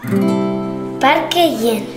Parque Yen.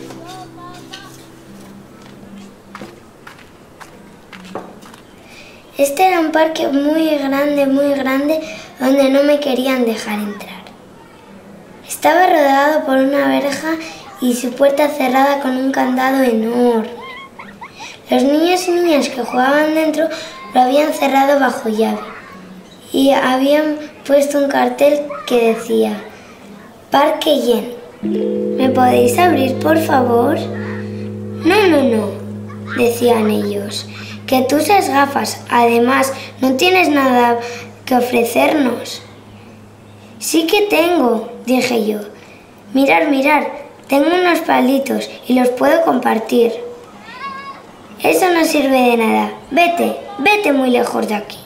Este era un parque muy grande, donde no me querían dejar entrar. Estaba rodeado por una verja y su puerta cerrada con un candado enorme. Los niños y niñas que jugaban dentro lo habían cerrado bajo llave y habían puesto un cartel que decía Parque Yen. ¿Me podéis abrir, por favor? No, decían ellos. Que tú usas gafas, además no tienes nada que ofrecernos. Sí que tengo, dije yo. Mirar, tengo unos palitos y los puedo compartir. Eso no sirve de nada. Vete muy lejos de aquí.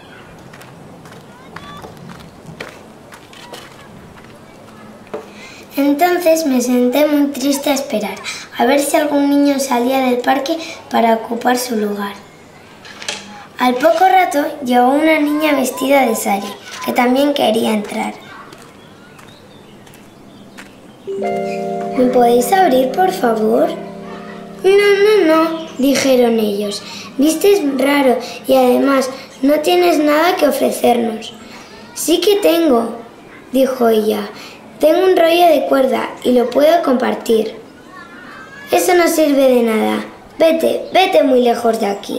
Entonces me senté muy triste a esperar, a ver si algún niño salía del parque para ocupar su lugar. Al poco rato llegó una niña vestida de sari, que también quería entrar. ¿Me podéis abrir, por favor? No, dijeron ellos. Vistes raro y además no tienes nada que ofrecernos. Sí que tengo, dijo ella. Tengo un rollo de cuerda y lo puedo compartir. Eso no sirve de nada. Vete muy lejos de aquí.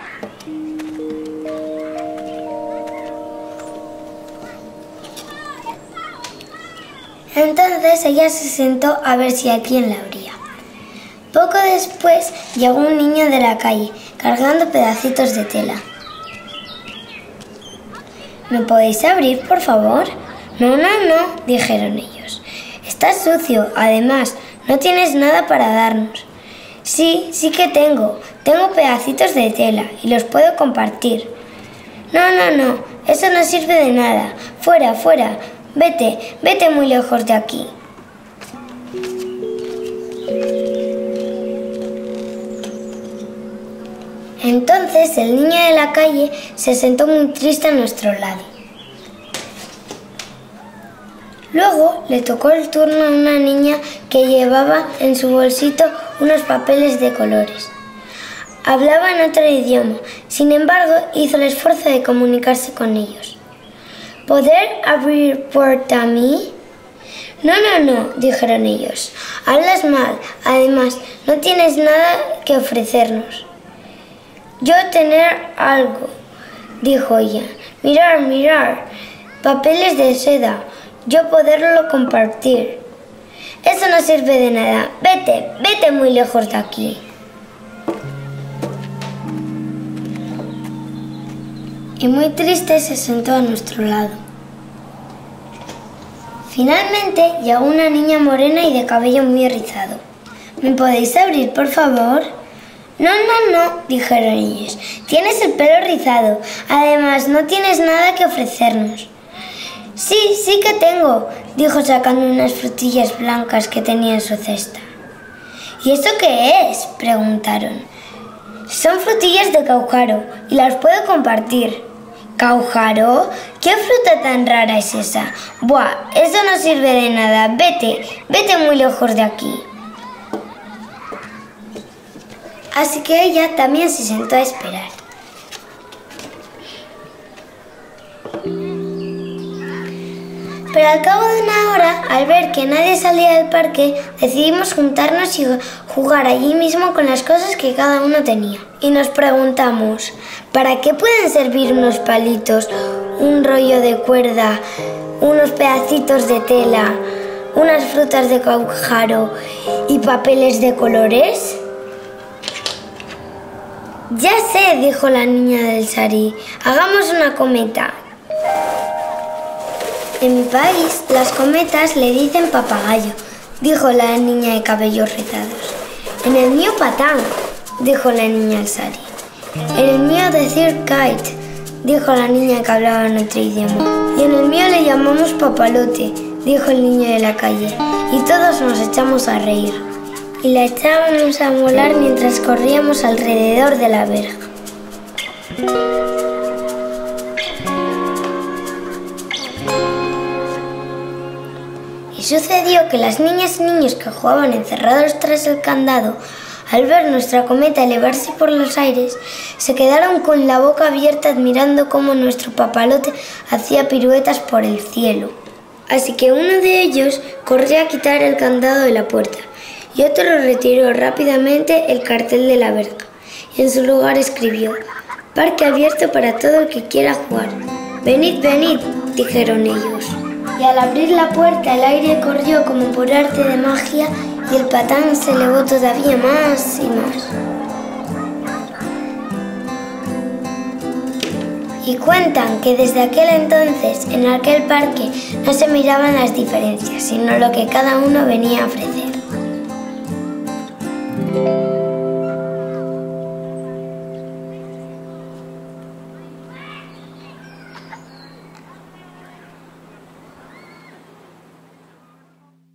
Entonces ella se sentó a ver si alguien la abría. Poco después llegó un niño de la calle, cargando pedacitos de tela. ¿Me podéis abrir, por favor? No, dijeron ellos. Estás sucio, además, no tienes nada para darnos. Sí que tengo. Tengo pedacitos de tela y los puedo compartir. No, eso no sirve de nada. Fuera. Vete muy lejos de aquí. Entonces el niño de la calle se sentó muy triste a nuestro lado. Luego le tocó el turno a una niña que llevaba en su bolsito unos papeles de colores. Hablaba en otro idioma, sin embargo hizo el esfuerzo de comunicarse con ellos. ¿Poder abrir puerta a mí? No, dijeron ellos. Hablas mal, además no tienes nada que ofrecernos. Yo tener algo, dijo ella. Mirar, papeles de seda. Yo poderlo compartir. Eso no sirve de nada. Vete muy lejos de aquí. Y muy triste se sentó a nuestro lado. Finalmente llegó una niña morena y de cabello muy rizado. ¿Me podéis abrir, por favor? No, dijeron ellos. Tienes el pelo rizado. Además, no tienes nada que ofrecernos. Sí que tengo, dijo sacando unas frutillas blancas que tenía en su cesta. ¿Y eso qué es?, preguntaron. Son frutillas de caucaro y las puedo compartir. ¿Caucaro? ¿Qué fruta tan rara es esa? Buah, eso no sirve de nada. Vete muy lejos de aquí. Así que ella también se sentó a esperar. Pero al cabo de una hora, al ver que nadie salía del parque, decidimos juntarnos y jugar allí mismo con las cosas que cada uno tenía. Y nos preguntamos, ¿para qué pueden servir unos palitos, un rollo de cuerda, unos pedacitos de tela, unas frutas de caucaro y papeles de colores? Ya sé, dijo la niña del sari, hagamos una cometa. En mi país, las cometas le dicen papagayo, dijo la niña de cabellos rizados. En el mío patán, dijo la niña del sari. En el mío decir kite, dijo la niña que hablaba en otro idioma. Y en el mío le llamamos papalote, dijo el niño de la calle. Y todos nos echamos a reír. Y la echábamos a volar mientras corríamos alrededor de la verja. Y sucedió que las niñas y niños que jugaban encerrados tras el candado, al ver nuestra cometa elevarse por los aires, se quedaron con la boca abierta admirando cómo nuestro papalote hacía piruetas por el cielo. Así que uno de ellos corrió a quitar el candado de la puerta y otro retiró rápidamente el cartel de la verja y en su lugar escribió: «Parque abierto para todo el que quiera jugar». «Venid, venid», dijeron ellos. Y al abrir la puerta el aire corrió como por arte de magia y el patán se elevó todavía más y más. Y cuentan que desde aquel entonces en aquel parque no se miraban las diferencias, sino lo que cada uno venía a ofrecer.